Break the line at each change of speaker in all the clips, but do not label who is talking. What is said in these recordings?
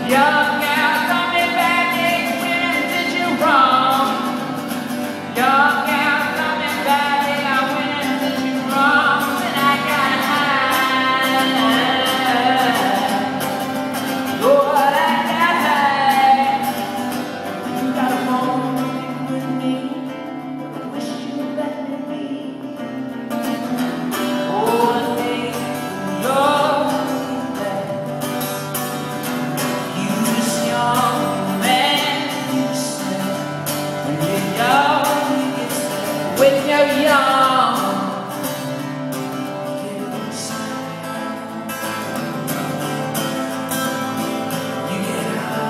Young gal, tell me back, when did you wrong? Young gal, tell me back, when did you wrong? When I got high, Lord, I got high. You got a moment with me, I wish you let me be. Oh, I think you're when you're young, you get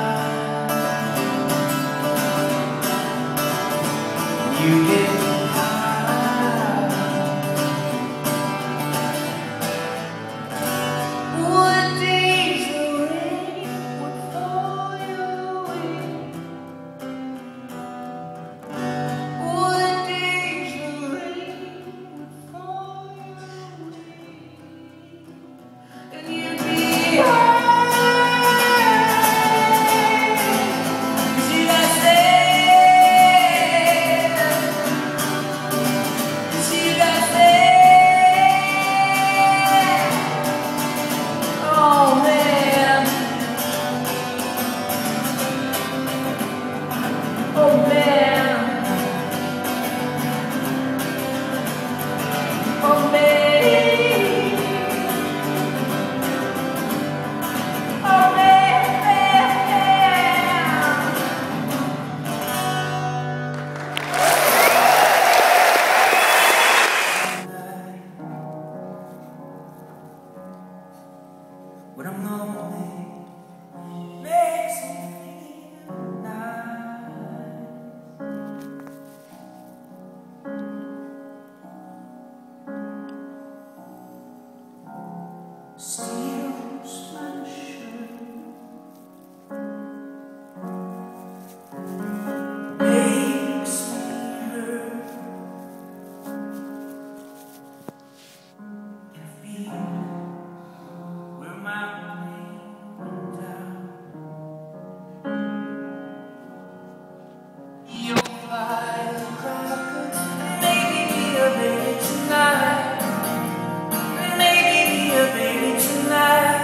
high. You get high. One day's the rain would fall your way. One day's the rain would fall your way, and you'd be high. See that sand? See that sand? Oh man, oh man, oh man, oh man. When I'm lonely, makes me feel nice. Steals my shirt, makes me hurt. Can feel where my pain went down. You'll fly crackers, maybe be a baby tonight. Maybe be a baby tonight.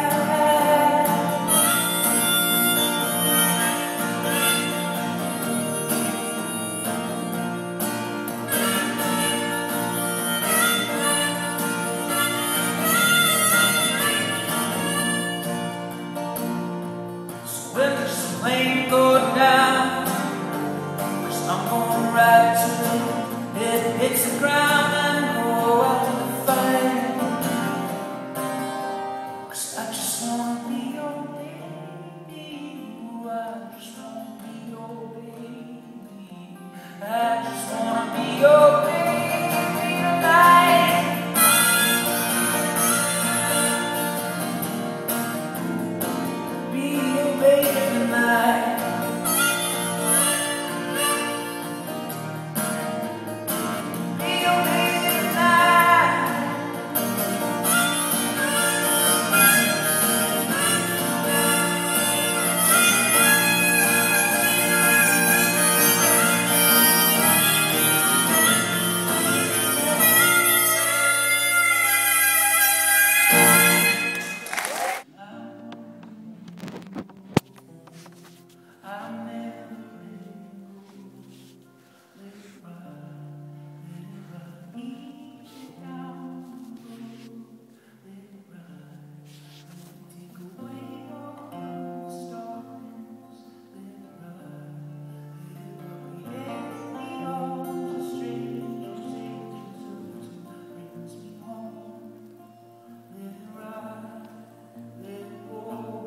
So when this plane goes down, first I'm gonna ride till it hits the ground and go out to the fight. 'Cause I just wanna be your baby. Ooh, I just wanna be your baby. I just wanna be your baby tonight. Be your baby tonight. Be your baby tonight. I'm never letting go. Let it run, easy down the road. Let it run, take away all the darkness. Let it run, let me arms of strangers, angels brings me home. Let it run, let it go.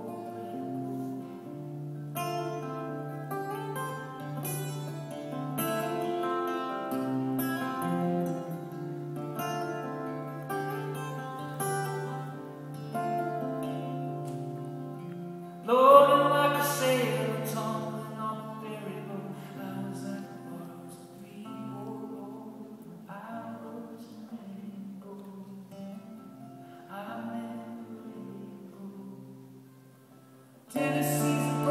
Loading like a sailor, tumbling on a ferry boat. I was at the world's freeboard. I was a mango. I never let go. Tennessee's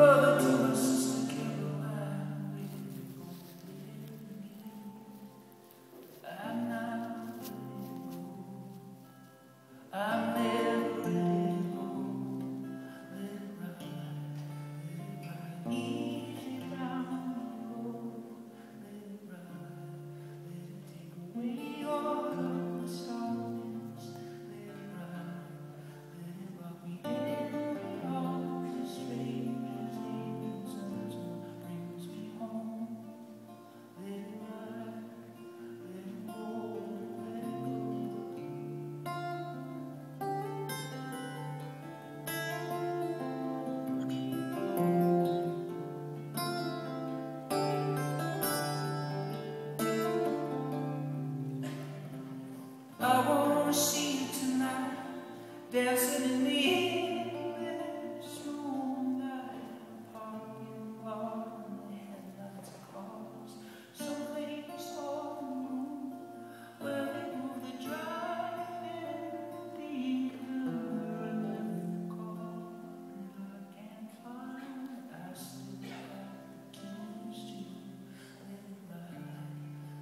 dancing in the endless moonlight, parking lot in the headlights of cars. Something saw the moon where they moved the drive and leave the mirror and left the car. And I can't find, I still got the keys to let it ride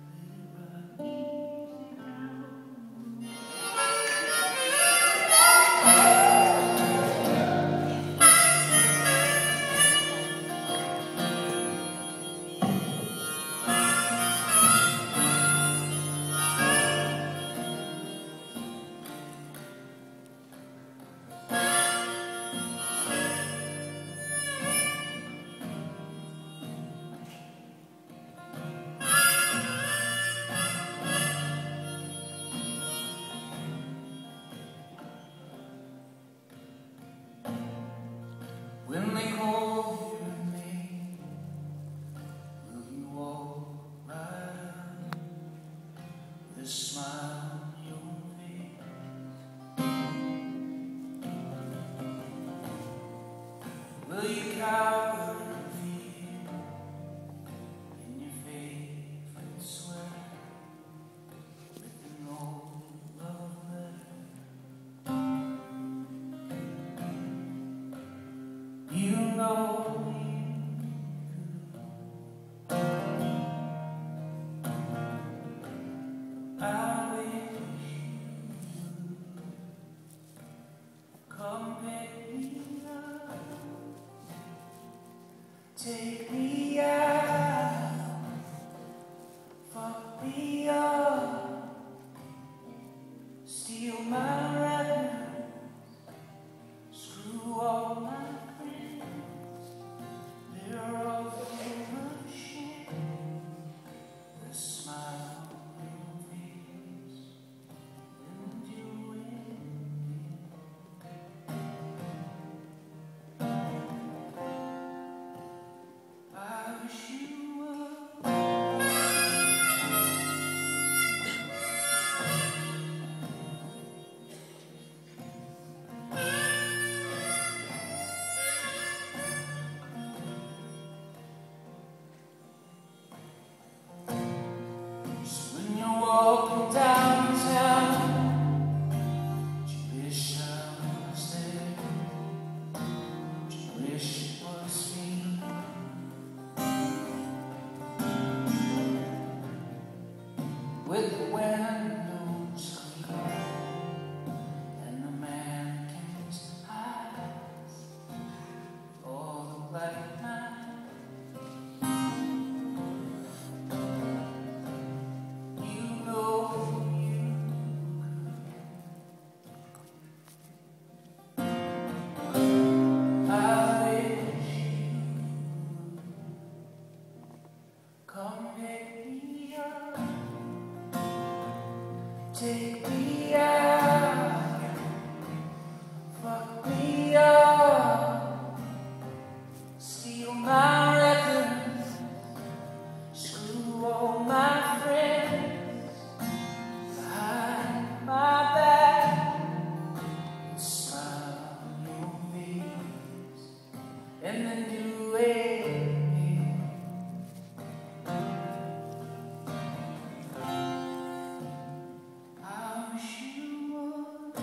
easy down. When they call your name, will you walk right out with a smile on your face? Will you cower in fear in your favorite sweater with an old love letter? You know I wish you come pick me up, take me out, fuck me up, steal my records, screw all my friends. They're all full of shit. The smile on your face and you I wish you would. So when you're walking downtown, you wish I was there, you wish it was me. With the windows clear and the mannequin's eyes, all the black night. You know you could. I wish you would come pick me up, take me out, fuck me up, steal my records, screw all my friends, behind my back, and smile on your face, and then do it. I wish you would.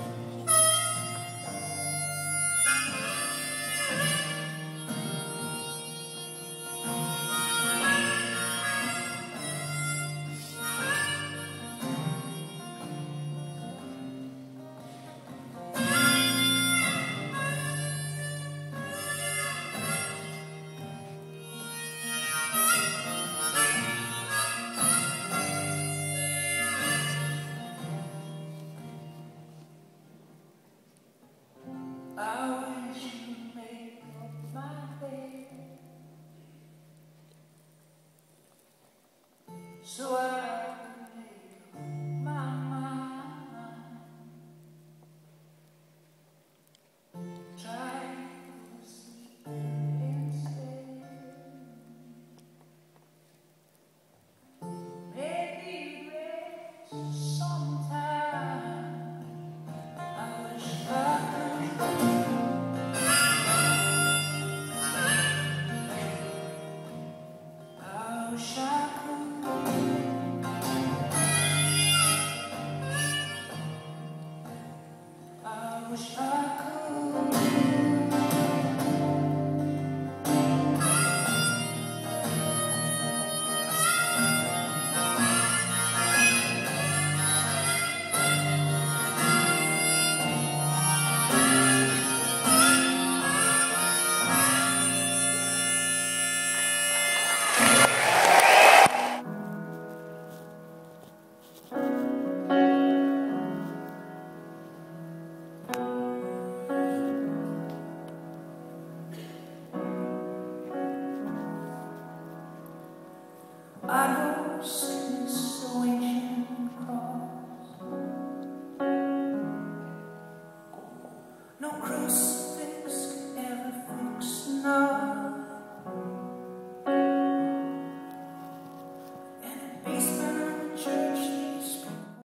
I know sickness so ancient cross, no crucifix.